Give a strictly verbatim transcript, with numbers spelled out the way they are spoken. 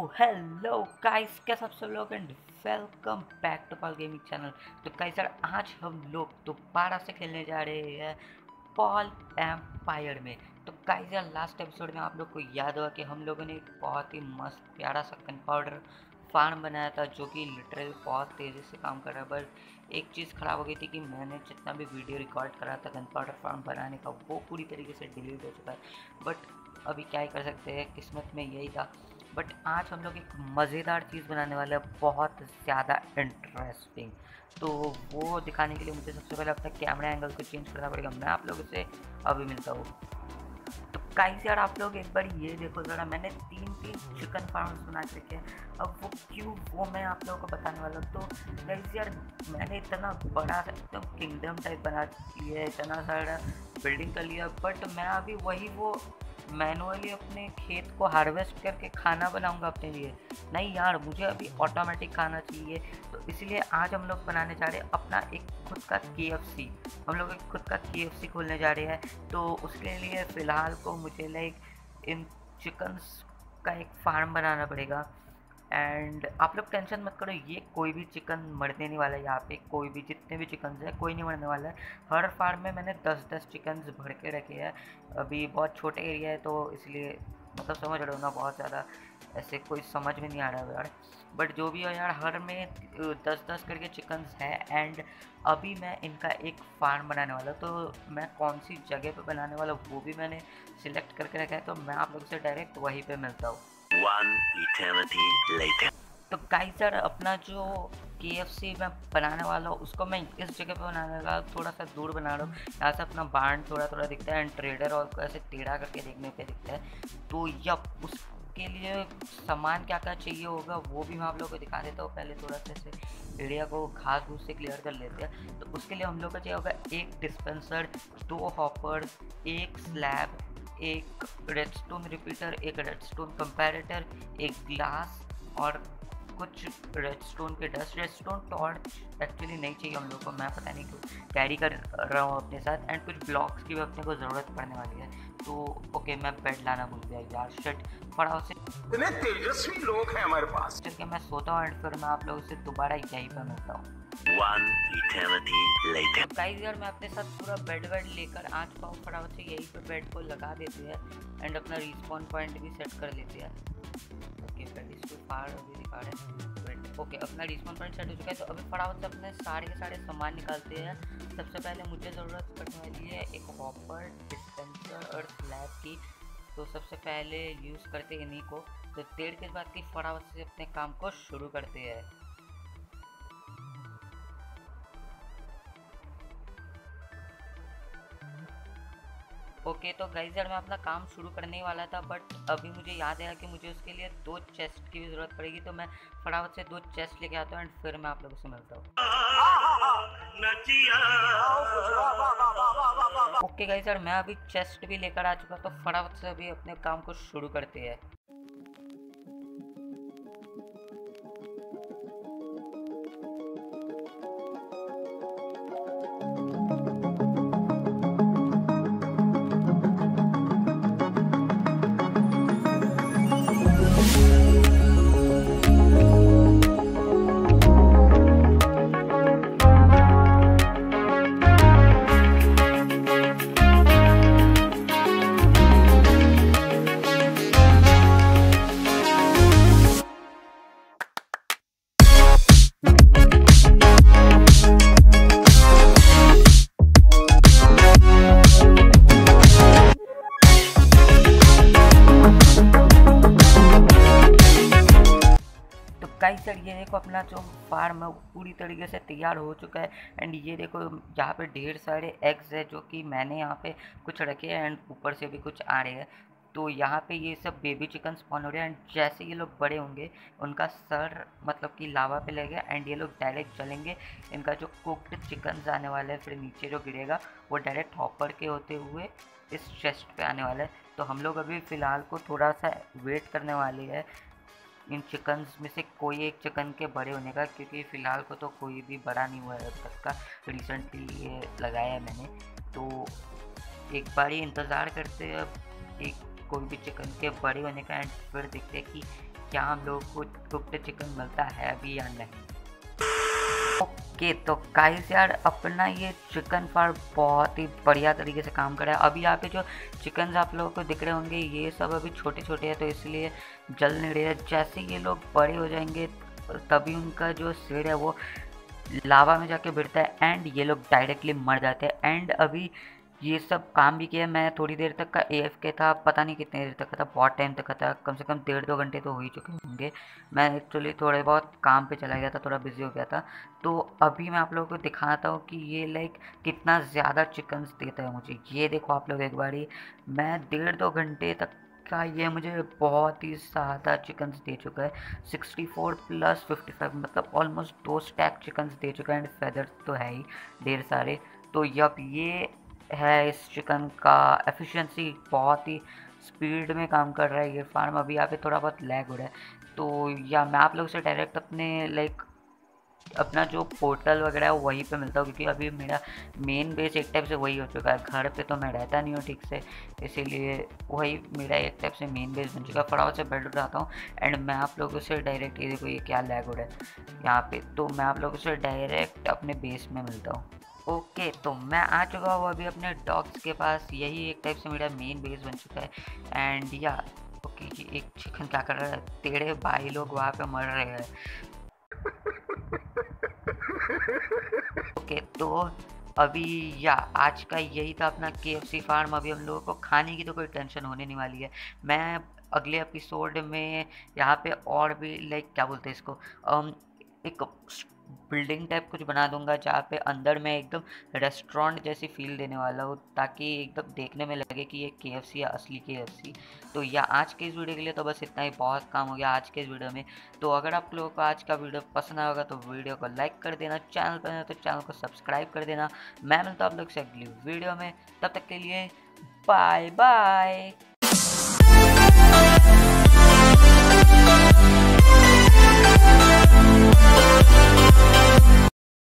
Hello guys, कैसे आप सब लोग and welcome back to Paul gaming channel. तो गाइस यार, आज हम लोग दोबारा से खेलने जा रहे हैं पॉल एम्पायर में। तो गाइस यार, लास्ट एपिसोड में आप लोग को याद होगा कि हम लोगों ने एक बहुत ही मस्त प्यारा सा गन पाउडर फार्म बनाया था, जो कि लिटरली बहुत तेज़ी से काम कर रहा है। बट एक चीज़ ख़राब हो गई थी कि मैंने जितना भी वीडियो रिकॉर्ड करा था गन पाउडर फार्म बनाने का, वो पूरी तरीके से डिलीट हो चुका है। बट अभी क्या ही कर सकते हैं, किस्मत में यही था। बट आज हम लोग एक मज़ेदार चीज़ बनाने वाले हैं, बहुत ज़्यादा इंटरेस्टिंग। तो वो दिखाने के लिए मुझे सबसे पहले अपना कैमरा एंगल को चेंज करना पड़ेगा। मैं आप लोगों से अभी मिलता हूँ। तो गाइस यार, आप लोग एक बार ये देखो ज़रा, मैंने तीन तीन चिकन फार्म्स बना के रखे हैं। अब वो क्यों, वो मैं आप लोगों को बताने वाला हूँ। तो गाइस यार, मैंने इतना बड़ा एकदम किंगडम टाइप बना लिया है, इतना सारा बिल्डिंग कर लिया, बट मैं अभी वही वो मैनुअली अपने खेत को हार्वेस्ट करके खाना बनाऊंगा अपने लिए। नहीं यार, मुझे अभी ऑटोमेटिक खाना चाहिए। तो इसलिए आज हम लोग बनाने जा रहे हैं अपना एक खुद का के एफ सी। हम लोग एक खुद का के एफ सी खोलने जा रहे हैं। तो उसके लिए फ़िलहाल को मुझे लाइक इन चिकन्स का एक फार्म बनाना पड़ेगा। एंड आप लोग टेंशन मत करो, ये कोई भी चिकन मरने नहीं वाला है। यहाँ पे कोई भी, जितने भी चिकन हैं, कोई नहीं मरने वाला है। हर फार्म में मैंने दस दस चिकन भर के रखे हैं। अभी बहुत छोटे एरिया है, तो इसलिए मतलब समझ रहे हो ना, बहुत ज़्यादा ऐसे कोई समझ में नहीं आ रहा है यार। बट जो भी हो यार, हर में दस दस करके चिकन है। एंड अभी मैं इनका एक फार्म बनाने वाला हूँ। तो मैं कौन सी जगह पे बनाने वाला हूँ वो भी मैंने सिलेक्ट करके रखा है। तो मैं आप लोग से डायरेक्ट वहीं पे मिलता हूँ। One eternity later. तो गाइस यार, अपना जो के एफ सी मैं बनाने वाला हूँ उसको मैं इस जगह पे बनाने वाला, थोड़ा सा दूर बना रहा हूँ। यहाँ से अपना बार्न थोड़ा थोड़ा दिखता है एंड ट्रेडर और को ऐसे टेढ़ा करके देखने पे दिखता है। तो यप, उसके लिए सामान क्या क्या चाहिए होगा वो भी मैं आप लोगों को दिखा देता हूँ। पहले थोड़ा सा ऐसे एरिया को घास घूस से क्लियर कर लेते हैं। तो उसके लिए हम लोग को चाहिए होगा एक डिस्पेंसर, दो हॉपर, एक स्लैब, एक रेडस्टोन रिपीटर, एक रेडस्टोन कंपैरेटर, एक ग्लास और कुछ रेडस्टोन के डस्ट। रेडस्टोन टॉर्च एक्चुअली नहीं चाहिए हम लोग को, मैं पता नहीं क्यों कैरी कर रहा हूँ अपने साथ। एंड कुछ ब्लॉक्स की भी अपने को ज़रूरत पड़ने वाली है। तो ओके, मैं बेड लाना भूल गया यार, शिट। फटाफट से इतने तेजस्वी लोग हैं हमारे पास। चल के मैं सोता हूँ एंड फिर मैं आप लोगों से दोबारा यहीं पर मिलता हूँ। One eternity later. तो गाइस यार, मैं अपने साथ पूरा बेड वेड लेकर आ चुका हूँ। फटाफट से यहीं पे बेड को लगा देते हैं एंड अपना रिस्पॉन पॉइंट भी सेट कर लेते हैं। ओके, बेड इस फार अभी दिखा रहे हैं बेड। ओके, अपना रिस्पॉन पॉइंट सेट हो चुका है। तो अभी फटाफट से अपने सारे के सारे सामान निकालते हैं। सबसे पहले मुझे ज़रूरत पड़ने वाली है एक हॉपर, डिस्पेंसर और स्लैब की। तो सबसे पहले यूज़ करते हैं इन्हीं को। तो देर के बाद की फटाफट से अपने काम को शुरू करते हैं। ओके तो गाइस यार, मैं अपना काम शुरू करने ही वाला था, बट अभी मुझे याद आया कि मुझे उसके लिए दो चेस्ट की भी ज़रूरत पड़ेगी। तो मैं फटाफट से दो चेस्ट लेके आता हूँ एंड फिर मैं आप लोगों से मिलता हूँ। ओके गाइस यार, मैं अभी चेस्ट भी लेकर आ चुका, तो फटाफट से अभी अपने काम को शुरू करते हैं। गाइस यार, ये देखो अपना जो फार्म है वो पूरी तरीके से तैयार हो चुका है। एंड ये देखो, यहाँ पे ढेर सारे एग्स है जो कि मैंने यहाँ पे कुछ रखे हैं एंड ऊपर से भी कुछ आ रहे हैं। तो यहाँ पे ये सब बेबी चिकन स्पॉन हो रहे हैं। एंड जैसे ये लोग बड़े होंगे, उनका सर मतलब कि लावा पे लगेगा एंड ये लोग डायरेक्ट चलेंगे। इनका जो कुक्ड चिकन आने वाला है, फिर नीचे जो गिरेगा वो डायरेक्ट हॉपर के होते हुए इस चेस्ट पे आने वाला है। तो हम लोग अभी फ़िलहाल को थोड़ा सा वेट करने वाले हैं इन चिकन्स में से कोई एक चिकन के बड़े होने का, क्योंकि फ़िलहाल को तो कोई भी बड़ा नहीं हुआ है अब तक का। रिसेंटली ये लगाया है मैंने, तो एक बार ही इंतज़ार करते हैं अब एक कोई भी चिकन के बड़े होने का एंड फिर देखते हैं कि क्या हम लोग को कुक्ड चिकन मिलता है अभी या नहीं। ओके तो गाइस यार अपना ये चिकन फार्म बहुत ही बढ़िया तरीके से काम कर रहा है। अभी यहाँ पे जो चिकन आप लोगों को दिख रहे होंगे ये सब अभी छोटे छोटे हैं, तो इसलिए जल नहीं रहे हैं। जैसे ये लोग बड़े हो जाएंगे तभी उनका जो सिर है वो लावा में जाके भिड़ता है एंड ये लोग डायरेक्टली मर जाते हैं। एंड अभी ये सब काम भी किया, मैं थोड़ी देर तक का ए एफ के था, पता नहीं कितने देर तक का था, बहुत टाइम तक का था, कम से कम डेढ़ दो घंटे तो हो ही चुके होंगे। मैं एक्चुअली थोड़े बहुत काम पे चला गया था, थोड़ा बिजी हो गया था। तो अभी मैं आप लोगों को दिखाता हूँ कि ये लाइक कितना ज़्यादा चिकन्स देता है मुझे। ये देखो आप लोग एक बारी, मैं डेढ़ दो घंटे तक का ये मुझे बहुत ही ज़्यादा चिकन्स दे चुका है। Sixty four plus fifty five मतलब ऑलमोस्ट दो स्टैक चिकन्स दे चुका है एंड फेदर्स तो है ही ढेर सारे। तो यप ये है इस चिकन का एफिशिएंसी, बहुत ही स्पीड में काम कर रहा है ये फार्म। अभी यहाँ पे थोड़ा बहुत लैग हो रहा है। तो या मैं आप लोगों से डायरेक्ट अपने लाइक अपना जो पोर्टल वगैरह है वहीं पे मिलता हूँ, क्योंकि अभी मेरा मेन बेस एक टाइप से वही हो चुका है। घर पे तो मैं रहता नहीं हूँ ठीक से, इसीलिए वही मेरा एक टाइप से मेन बेस बन चुका है। फटाफट से बेड उठाता हूँ एंड मैं आप लोगों से डायरेक्ट, ये देखो ये क्या लैग हो रहा है यहाँ पे, तो मैं आप लोगों से डायरेक्ट अपने बेस में मिलता हूँ। ओके तो मैं आ चुका हूँ अभी अपने डॉग्स के पास, यही एक टाइप से मेरा मेन बेस बन चुका है। एंड या ओके जी एक चिकन क्या कर रहा है, तेरे भाई लोग वहाँ पे मर रहे हैं। ओके तो अभी या आज का यही था अपना के एफ सी फार्म। अभी हम लोगों को खाने की तो कोई टेंशन होने नहीं वाली है। मैं अगले एपिसोड में यहाँ पे और भी लाइक क्या बोलते हैं इसको, um, एक बिल्डिंग टाइप कुछ बना दूंगा जहाँ पे अंदर में एकदम रेस्टोरेंट जैसी फील देने वाला हो, ताकि एकदम देखने में लगे कि ये के एफ सी है, असली के एफ सी। तो या आज के इस वीडियो के लिए तो बस इतना ही, बहुत काम हो गया आज के इस वीडियो में। तो अगर आप लोगों को आज का वीडियो पसंद आया होगा तो वीडियो को लाइक कर देना, चैनल पर है तो चैनल को सब्सक्राइब कर देना। मैं मिलता हूँ आप लोग से अगली वीडियो में, तब तक के लिए बाय बाय।